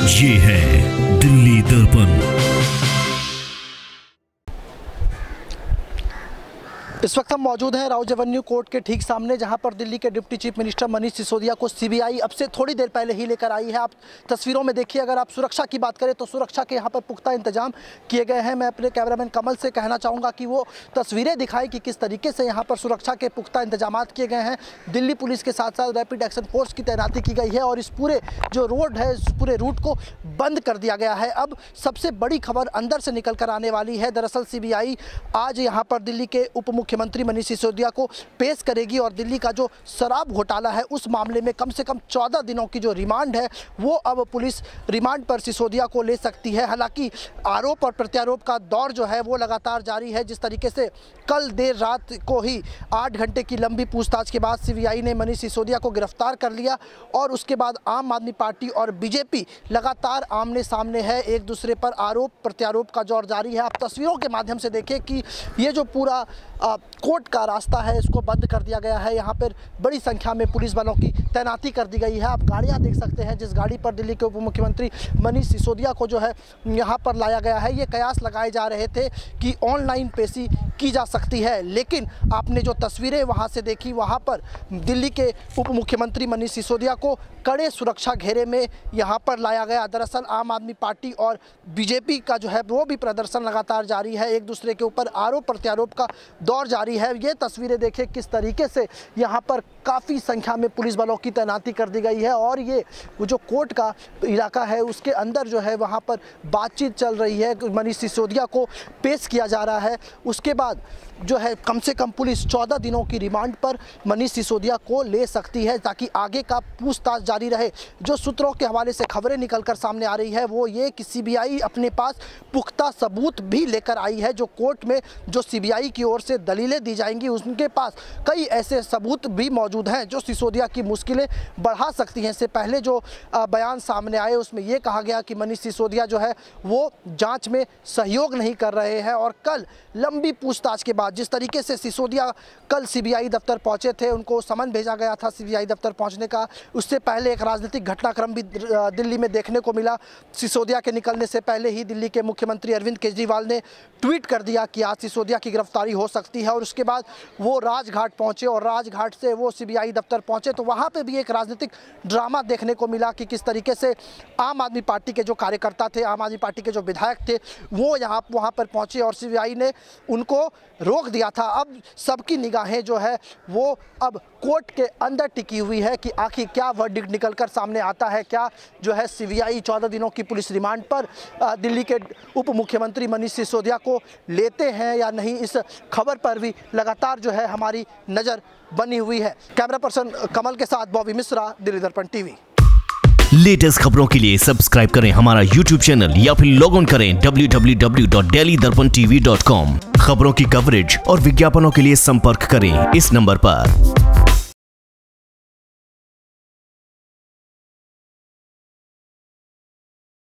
ये है दिल्ली दर्पण। इस वक्त हम मौजूद हैं राउज एवेन्यू कोर्ट के ठीक सामने, जहां पर दिल्ली के deputy chief minister Manish Sisodia को सीबीआई अब से थोड़ी देर पहले ही लेकर आई है। आप तस्वीरों में देखिए, अगर आप सुरक्षा की बात करें तो सुरक्षा के यहां पर पुख्ता इंतजाम किए गए हैं। मैं अपने कैमरामैन कमल से कहना चाहूँगा कि वो तस्वीरें दिखाएं कि किस तरीके से यहाँ पर सुरक्षा के पुख्ता इंतजाम किए गए हैं। दिल्ली पुलिस के साथ साथ रैपिड एक्शन फोर्स की तैनाती की गई है और इस पूरे जो रोड है, इस पूरे रूट को बंद कर दिया गया है। अब सबसे बड़ी खबर अंदर से निकल कर आने वाली है। दरअसल सीबीआई आज यहाँ पर दिल्ली के उप मुख्यमंत्री मनीष सिसोदिया को पेश करेगी और दिल्ली का जो शराब घोटाला है उस मामले में कम से कम 14 दिनों की जो रिमांड है वो अब पुलिस रिमांड पर सिसोदिया को ले सकती है। हालांकि आरोप और प्रत्यारोप का दौर जो है वो लगातार जारी है। जिस तरीके से कल देर रात को ही 8 घंटे की लंबी पूछताछ के बाद सीबीआई ने मनीष सिसोदिया को गिरफ्तार कर लिया और उसके बाद आम आदमी पार्टी और बीजेपी लगातार आमने सामने है, एक दूसरे पर आरोप प्रत्यारोप का दौर जारी है। आप तस्वीरों के माध्यम से देखें कि ये जो पूरा कोर्ट का रास्ता है इसको बंद कर दिया गया है। यहाँ पर बड़ी संख्या में पुलिस बलों की तैनाती कर दी गई है। आप गाड़ियाँ देख सकते हैं, जिस गाड़ी पर दिल्ली के उप मुख्यमंत्री मनीष सिसोदिया को जो है यहाँ पर लाया गया है। ये कयास लगाए जा रहे थे कि ऑनलाइन पेशी की जा सकती है, लेकिन आपने जो तस्वीरें वहाँ से देखी, वहाँ पर दिल्ली के उप मुख्यमंत्री मनीष सिसोदिया को कड़े सुरक्षा घेरे में यहाँ पर लाया गया। दरअसल आम आदमी पार्टी और बीजेपी का जो है वो भी प्रदर्शन लगातार जारी है, एक दूसरे के ऊपर आरोप प्रत्यारोप का दौर जारी है। ये तस्वीरें देखें किस तरीके से यहाँ पर काफ़ी संख्या में पुलिस बलों की तैनाती कर दी गई है और ये जो कोर्ट का इलाका है उसके अंदर जो है वहाँ पर बातचीत चल रही है। मनीष सिसोदिया को पेश किया जा रहा है। उसके बाद जो है कम से कम पुलिस 14 दिनों की रिमांड पर मनीष सिसोदिया को ले सकती है ताकि आगे का पूछताछ जारी रहे। जो सूत्रों के हवाले से खबरें निकलकर सामने आ रही है वो ये कि सीबीआई अपने पास पुख्ता सबूत भी लेकर आई है। जो कोर्ट में जो सीबीआई की ओर से दलीलें दी जाएंगी उनके पास कई ऐसे सबूत भी मौजूद हैं जो सिसोदिया की मुश्किलें बढ़ा सकती हैं। इससे पहले जो बयान सामने आए उसमें यह कहा गया कि मनीष सिसोदिया जो है वो जाँच में सहयोग नहीं कर रहे हैं और कल लंबी पूछताछ के बाद जिस तरीके से सिसोदिया कल सीबीआई दफ्तर पहुंचे थे, उनको समन भेजा गया था सीबीआई दफ्तर पहुंचने का। उससे पहले एक राजनीतिक घटनाक्रम भी दिल्ली में देखने को मिला। सिसोदिया के निकलने से पहले ही दिल्ली के मुख्यमंत्री अरविंद केजरीवाल ने ट्वीट कर दिया कि आज सिसोदिया की गिरफ्तारी हो सकती है और उसके बाद वो राजघाट पहुंचे और राजघाट से वो सीबीआई दफ्तर पहुंचे तो वहाँ पर भी एक राजनीतिक ड्रामा देखने को मिला कि किस तरीके से आम आदमी पार्टी के जो कार्यकर्ता थे, आम आदमी पार्टी के जो विधायक थे वो वहाँ पर पहुँचे और सीबीआई ने उनको रोक दिया था। अब सबकी निगाहें जो है वो अब कोर्ट के अंदर टिकी हुई है कि आखिर क्या वर्डिक्ट निकलकर सामने आता है। क्या जो है सीबीआई 14 दिनों की पुलिस रिमांड पर दिल्ली के उप मुख्यमंत्री मनीष सिसोदिया को लेते हैं या नहीं, इस खबर पर भी लगातार जो है हमारी नज़र बनी हुई है। कैमरा पर्सन कमल के साथ बॉबी मिश्रा, दिल्ली दर्पण टीवी। लेटेस्ट खबरों के लिए सब्सक्राइब करें हमारा YouTube चैनल या फिर लॉग ऑन करें www.delhidarpantv.com। खबरों की कवरेज और विज्ञापनों के लिए संपर्क करें इस नंबर पर।